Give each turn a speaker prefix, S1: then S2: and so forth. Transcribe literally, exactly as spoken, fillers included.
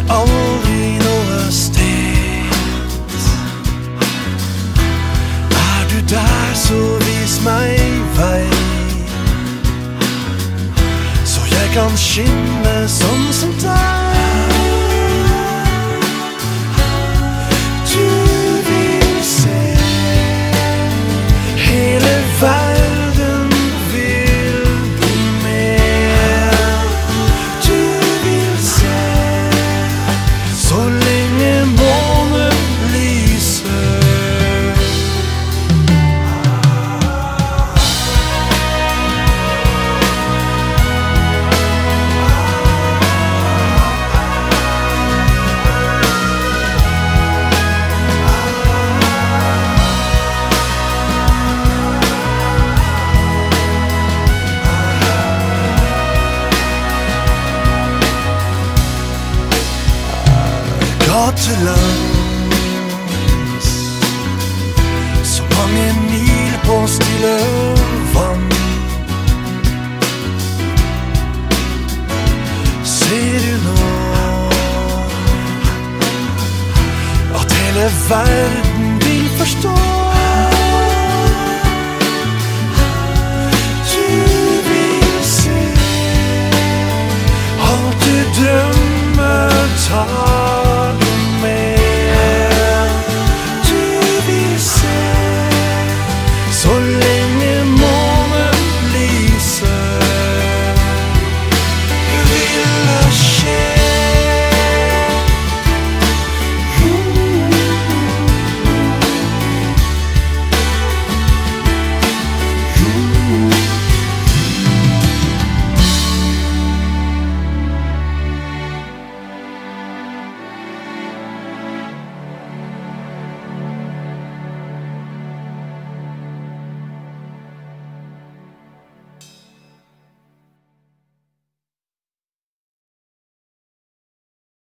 S1: aldri noe sted. Er du der, så vis meg vei, så jeg kan skinne sånn som deg. Du vil se hele verden vil bli med. Du vil se så lenge månen lyser. Gatelangs, så mange mil på stille vann. Ser du nå at hele verden